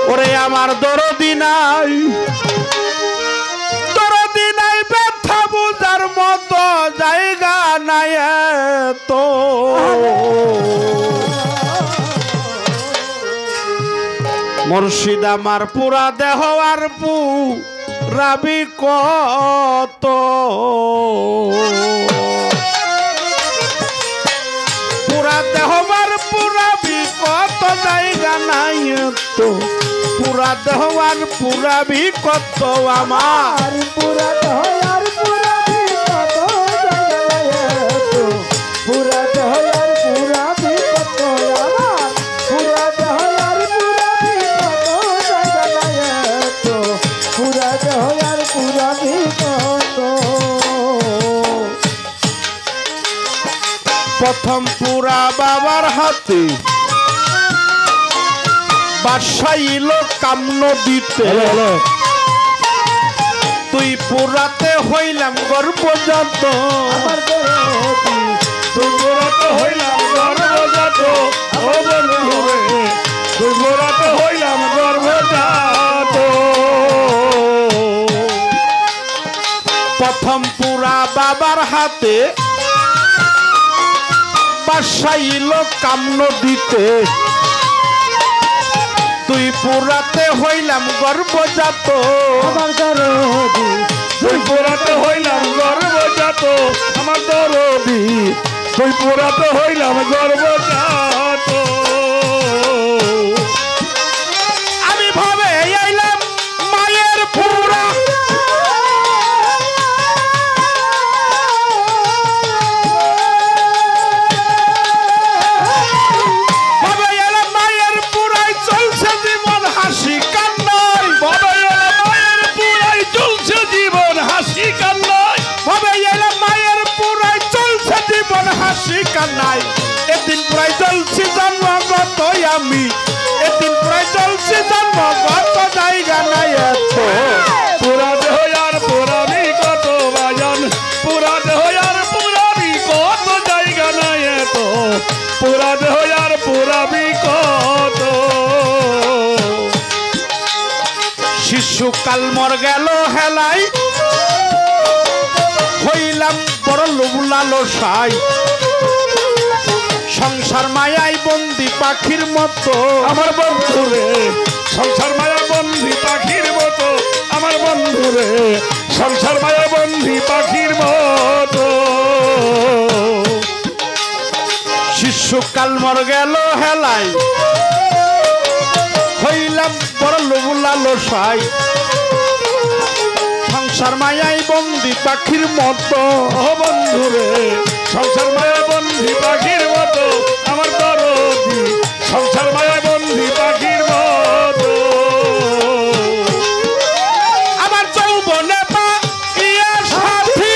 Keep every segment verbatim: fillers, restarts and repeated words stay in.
ওরে আমার দরদি নাই দরদি নাই ব্যথা বুঝার মতো জায়গা নাই তো মুর্শিদ আমার পুরা দেহ আর পুরাবি কত পুরা দেহ আর পুরাবি কত জায়গা নাই তো পুরা দেহ আর পুরাবি কত আমার পুরা দেহ আর পুরাবি কত জায়গা নাই তো পুরা দেহ আর পুরাবি কত আমার পুরা দেহ আর পুরাবি কত জায়গা নাই তো পুরা দেহ আর পুরাবি কত প্রথম পুরা বাবার হাতে বাসাইল কামন দিতে তুই পুরাতে হইলাম গর্বজাত আমার দরদি তুই পুরাতে হইলাম গর্বজাত ও বন্ধু রে তুই পুরাতে হইলাম গর্বজাত প্রথম পুরা বাবার হাতে বাসাইল কামন দিতে তুই পুরাতে হইলাম গর্বজাত আমার দরদি তুই পুরাতে হইলাম গর্বজাত আমার দরদি তুই পুরাতে হইলাম গর্বজাত আমি ভাবে আইলাম মায়ের পুরা নাই এদিন প্রায় চলছি জন্মগত আমি এদিন প্রায় চলছি জন্মগত জায়গা নাই এত পুরা দেহ আর পুরাবি কত বাজান পুরা দেহ আর পুরাবি কত জায়গা নাই এত পুরা দেহ আর পুরাবি কত শিশুকাল মর গেল হেলাই হইলাম বড় লোভ লালসাই সংসার মায়াই বন্দি পাখির মতো আমার বন্ধু রে সংসার মায়া বন্দি পাখির মতো আমার বন্ধু রে সংসার মায়া বন্দি পাখির মতো শিশুকাল মর গেল হেলাই হইলাম বড় লোভ লালসাই সংসার মায়াই বন্দি পাখির মতো ও বন্ধু রে সংসার মায়া বন্দি পাখির মতো আমার দরদি সংসার মায়া বন্দি পাখির মতো আমার যৌবনে পা ইয়া সাথী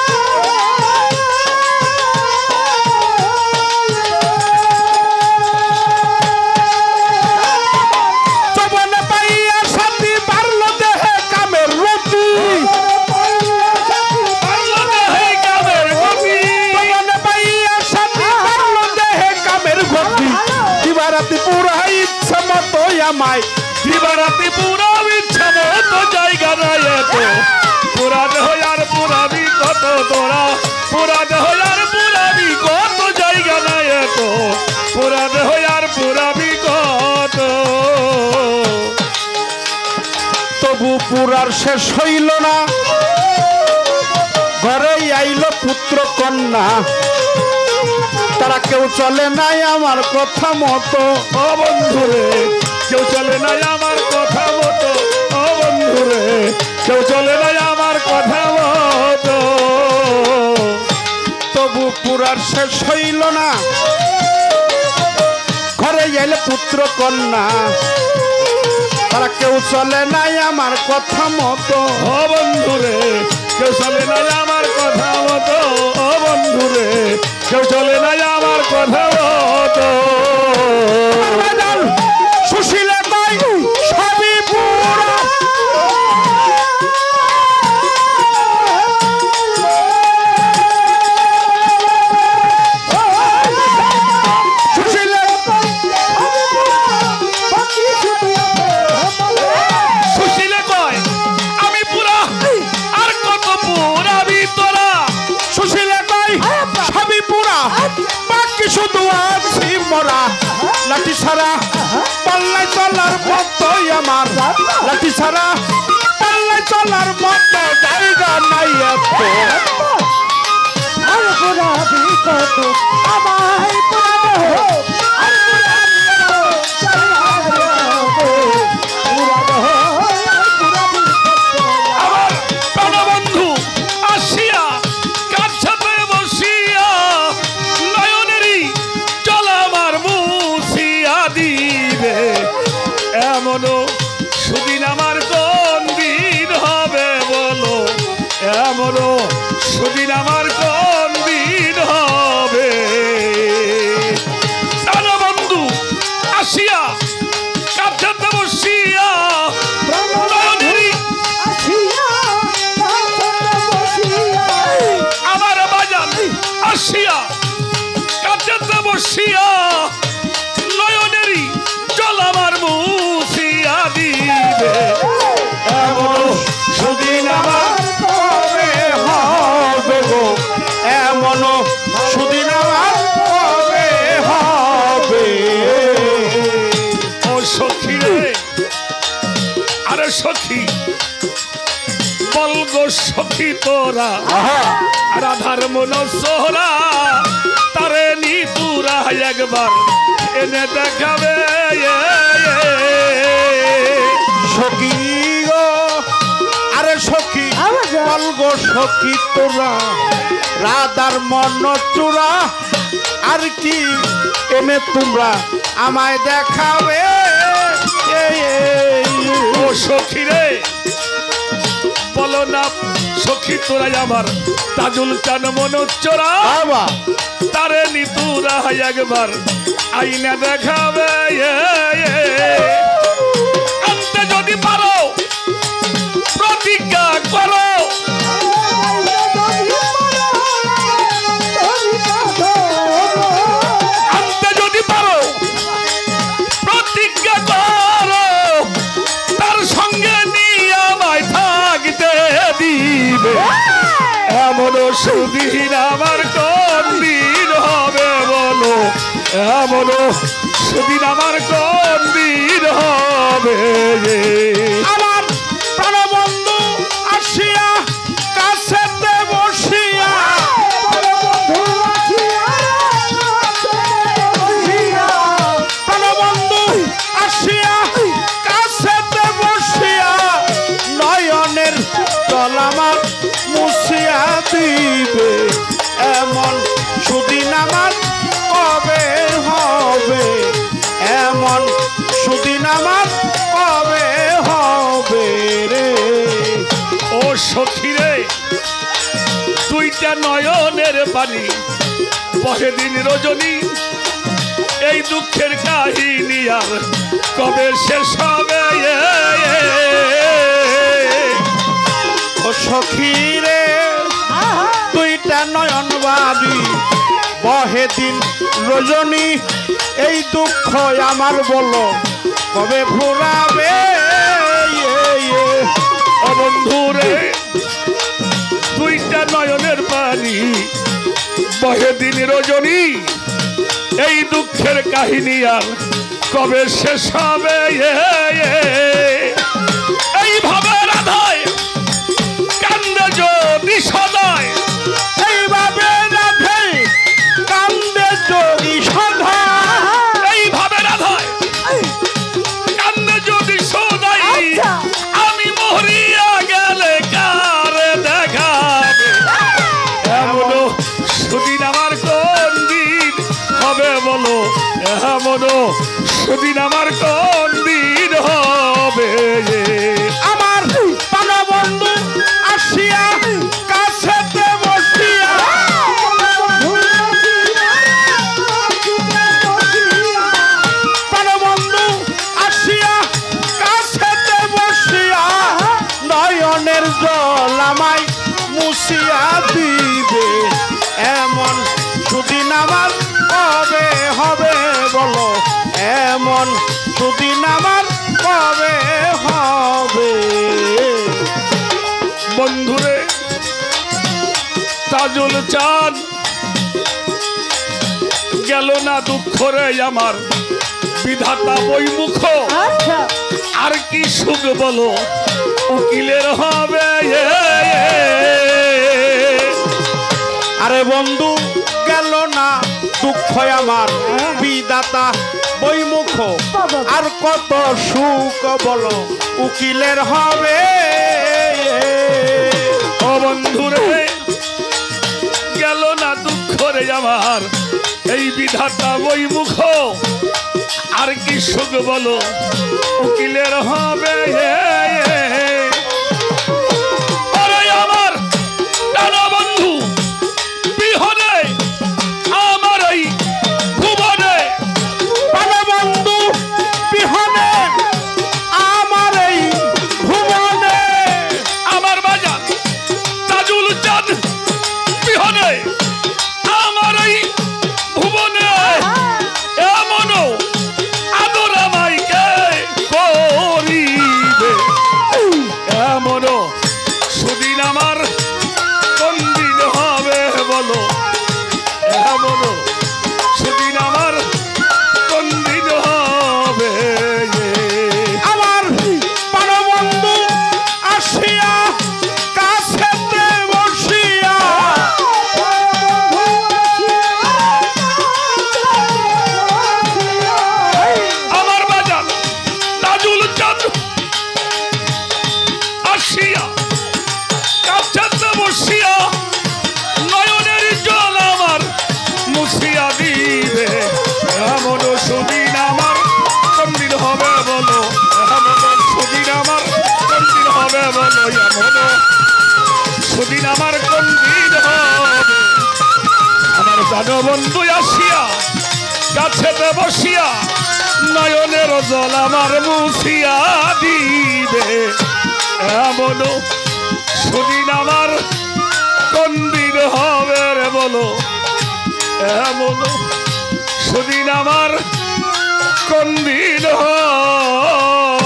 যৌবনে পা ইয়া সাথী বাড়লো দেহে কামের রতি দিবারাতি পুরা ইচ্ছা মতো আমায় দিবারাতি পুরা ইচ্ছা মতো জায়গা নাই এত পুরা দেহ আর পুরাবি কত তোরা পুরা দেহ আর পুরাবি কত জায়গা নাই এত পুরা দেহ আর পুরাবি কত তবু পুরার শেষ হইল না ঘরে আইল পুত্র কন্যা তারা কেউ চলে নাই আমার কথা মতো ও বন্ধু রে কেউ চলে নাই আমার কথা মতো ও বন্ধু রে কেউ চলে নাই আমার কথা মতো তবু পুরার শেষ হইল না ঘরে এলে পুত্র কন্যা তারা কেউ চলে নাই আমার কথা মতো ও বন্ধু রে কেউ চলে নাই আমার কথা মতো ও বন্ধু রে কেউ চলে নাই আমার কথা মতো সুশীলা তাই সবই পুরা সুশীলা শুধু আছি মরা লাঠি ছাড়া পাল্লাই চলার মতো আমার লাঠি ছাড়া পাল্লাই চলার মতো জায়গা নাই এত আর পুরা বিকত আমায় পুরা আর পুরা আমার প্রাণবন্ধু আসিয়া কাছাতে বসিয়া নয়নেরই জল আমার মুছিয়া দিবে এমনও সুদিন আমার কোন দিন হবে বলো এমনও সুদিন আমার কোন দিন হবে প্রাণবন্ধু আসিয়া কাছাতে বসিয়া নয়নেরই আমার বাজান আসিয়া কাছেতে বসিয়া নয়নেরই জল আমার মুছিয়া দিবে এমন সুদিন আমার কবে হবে গো এমন সুদিন আমার কবে হবে ও সখী রে আরে সখী বল গো সখী তোরা রাধার মন সোহরা তারে নি তুরা একবার এনে দেখাবে সখী গো আরে সখী বল গো সখী তোরা রাধার মন চূড়া আর কি এনে তোমরা আমায় দেখাবে ও সখী রে বলো না সখী তোরা আমার তাজুল চান মন চোরা বাবা তারে নিতুরা একবার আইনা দেখাবে আনতে যদি পারো প্রতিজ্ঞা করো আনতে যদি পারো প্রতিজ্ঞা করো তার সঙ্গে নিয়ে আমায় থাকতে দিবে এমনও সুদিন আমার কোন দিন হবে বলো এমনও সুদিন আমার কোন দিন হবে আমার প্রাণবন্ধু আসিয়া কাছেতে বসিয়া প্রাণবন্ধু আসিয়া কাছেতে বসিয়া নয়নের জল আমার মুছিয়া দিবে এমন সুদিন আমার কবে হবে এমন সুদিন আমার কবে হবে রে ও সখী রে দুইটা নয়নের পানি বহে দিন রজনী এই দুঃখের কাহিনী আর কবে শেষ হবে ও সখী রে দুইটা নয়ন বাড়ি বহে দিন রজনী এই দুঃখ আমার বলো কবে ফুরাবে ও বন্ধু রে দুইটা নয়নের পানি বহে দিন রজনী এই দুঃখের কাহিনী আর কবে শেষ হবে এইভাবে রাধায় কান্দে যদি সদায় এইভাবে রাধে কান্দে যদি সদা এইভাবে রাধায় কান্দে যদি সদাই আমি মরিয়া গেলে কারে দেখাবে এমনও সুদিন আমার কোন দিন হবে বলো এমনও সুদিন আমার কোন দিন হবে আমার প্রাণবন্ধু আসিয়া কাছেতে বসিয়া প্রাণবন্ধু আসিয়া কাছেতে বসিয়া নয়নের জল আমায় মুছিয়া দিবে এমন সুদিন আমার কবে হবে বলো এমন সুদিন আমার কবে হবে বন্ধুরে তাজুল চাঁদ গেল না দুঃখ রে আমার বিধাতা বইমুখ আচ্ছা আর কি সুখ বলো উকিলের হবে আরে বন্ধু গেল না দুঃখ আমার বিধাতা বইমুখ আর কত সুখ বলো উকিলের হবে ও বন্ধু রে গেল না দুঃখ রে আমার এই বিধাতা বইমুখ আর কি সুখ বলো উকিলের হবে আরে আমার টানা বন্ধু বিহনে আমার এই ভুবনে পালে বন্ধু বিহনে আমার এই ভুবনে আমার বাজার তাজুল চাঁদ বিহনে আমার এই ভুবনে এমন আদর আমাইকে করিবে এমন সুদিন আমার কোন দিন হবে বলো এমন সুদিন আমার কোন দিন হবে আমার পালে বন্ধু আসিয়া কাছেতে বসিয়া আমার বাজার তাজুল চাঁদ আসিয়া কাছেতে বসিয়া নয়নের জল আমার মুছিয়া দিবে এমন সুদিন আমার কোন দিন হবে বলো এমন সুদিন আমার কোন দিন হবে বলো এমন সুদিন আমার কোন দিন হবে আমার জানো বন্ধু আসিয়া কাছেতে বসিয়া নয়নের জল আমার মুছিয়া দিবে এমন সুদিন আমার কোন দিন হবে রে বলো এমন সুদিন আমার কোন দিন হবে